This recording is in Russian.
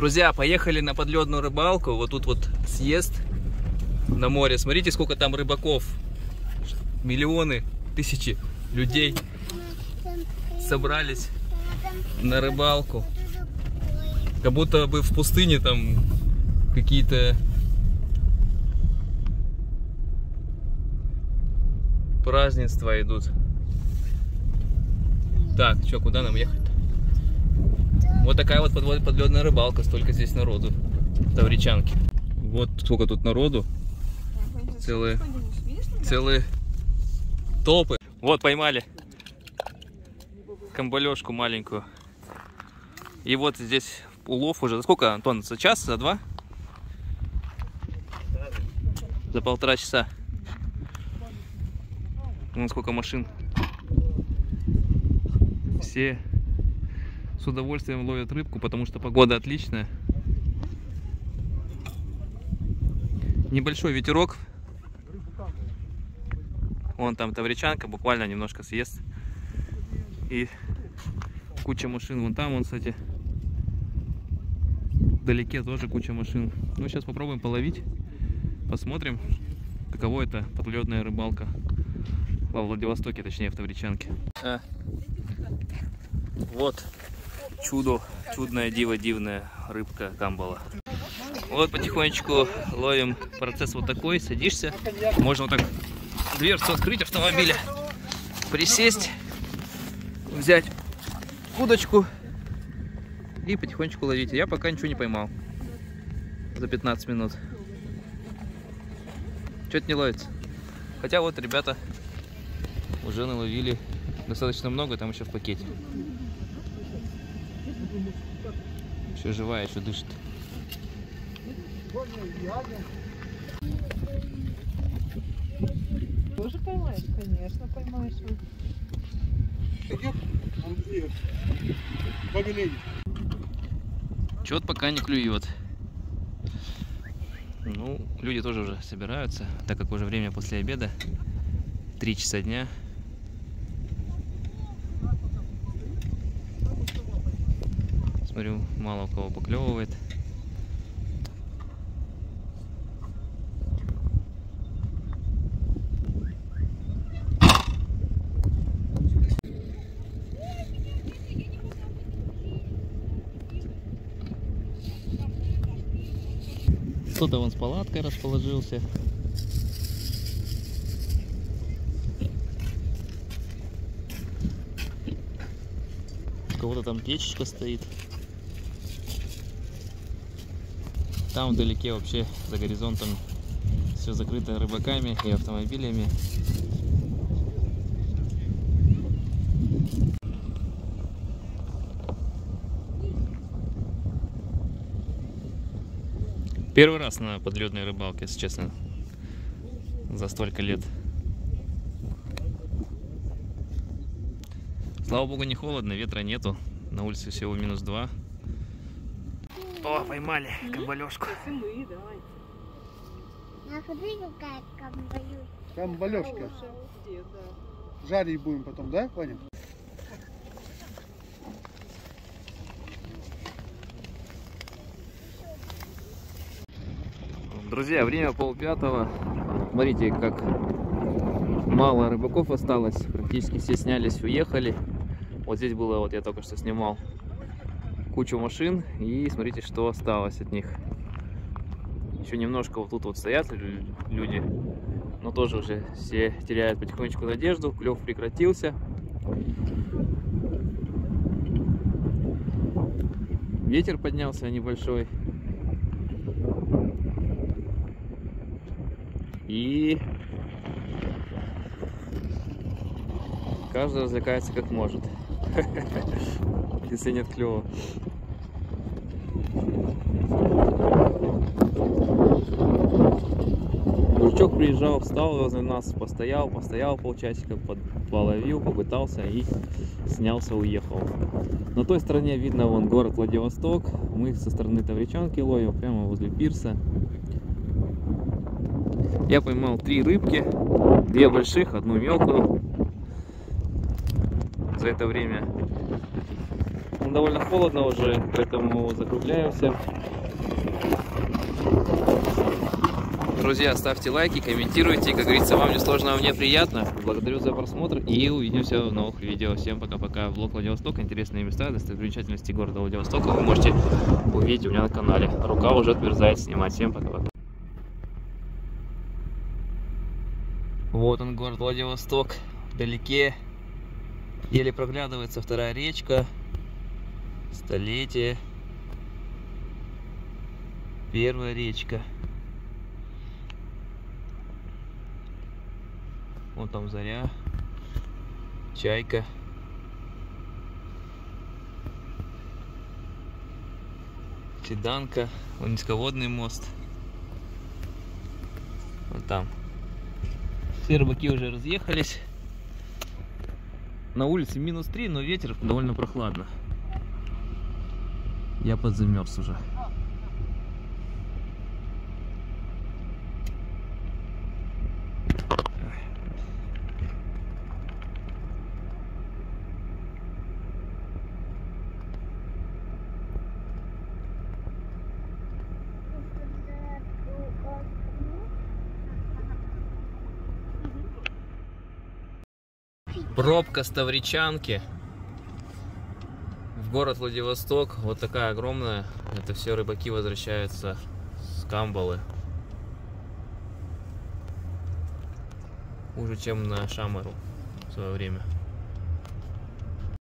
Друзья, поехали на подледную рыбалку. Вот тут вот съезд на море. Смотрите, сколько там рыбаков. Миллионы, тысячи людей собрались на рыбалку. Как будто бы в пустыне там какие-то празднества идут. Так, что, куда нам ехать? Вот такая вот подледная рыбалка, столько здесь народу в Тавричанке. Вот сколько тут народу. Целые толпы. Вот поймали камбалёшку маленькую. И вот здесь улов уже. За сколько, Антон? За час, за два? За полтора часа. Вон сколько машин. Все с удовольствием ловят рыбку, потому что погода отличная. Небольшой ветерок. Вон там Тавричанка, буквально немножко съезд. И куча машин. Вон там, вон, кстати, вдалеке тоже куча машин. Ну, сейчас попробуем половить. Посмотрим, каково это подледная рыбалка. Во Владивостоке, точнее, в Тавричанке. Вот чудо, чудная диво, дивная рыбка камбала. Вот потихонечку ловим. Процесс вот такой. Садишься. Можно вот так дверцу открыть автомобиля, присесть, взять удочку и потихонечку ловить. Я пока ничего не поймал за 15 минут. Что-то не ловится. Хотя вот ребята уже наловили достаточно много, там еще в пакете. Еще живая, еще дышит. Тоже поймаешь? Конечно, поймаешь. Чё-то пока не клюет. Ну, люди тоже уже собираются, так как уже время после обеда. 3 часа дня. Смотрю, мало у кого поклевывает. Кто-то вон с палаткой расположился. У кого-то там печечка стоит. Там вдалеке вообще за горизонтом все закрыто рыбаками и автомобилями. Первый раз на подледной рыбалке, если честно, за столько лет. Слава богу, не холодно, ветра нету. На улице всего -2. О, поймали камбалёшку. Смотри, какая камбалюшка. Камбалёшка. Жарить будем потом, да, Ваня? Друзья, время 4:30. Смотрите, как мало рыбаков осталось. Практически все снялись, уехали. Вот здесь было, вот я только что снимал, кучу машин. И смотрите, что осталось от них. Еще немножко вот тут вот стоят люди. Но тоже уже все теряют потихонечку надежду. Клев прекратился. Ветер поднялся небольшой. И каждый развлекается как может, если нет клёва. Мужичок приезжал, встал возле нас, постоял полчасика, половил, попытался и снялся, уехал. На той стороне видно вон город Владивосток. Мы со стороны Тавричанки ловим, прямо возле пирса. Я поймал 3 рыбки, 2 больших, 1 мелкую. За это время у довольно холодно уже, поэтому закругляемся. Друзья, ставьте лайки, комментируйте. Как говорится, вам не сложно, а мне приятно. Благодарю за просмотр и увидимся в новых видео. Всем пока-пока. Влог Владивостока, интересные места, достопримечательности города Владивостока вы можете увидеть у меня на канале. Рука уже отмерзает снимать. Всем пока-пока. Вот он, город Владивосток. Вдалеке еле проглядывается вторая речка. Столетие. Первая речка. Вон там заря, чайка. Седанка, вон низководный мост. Вот там. Все рыбаки уже разъехались. На улице -3, но ветер, довольно прохладно. Я подзамерз уже. Пробка с Тавричанки в город Владивосток. Вот такая огромная. Это все рыбаки возвращаются с Камбалы. Хуже, чем на Шамару в свое время.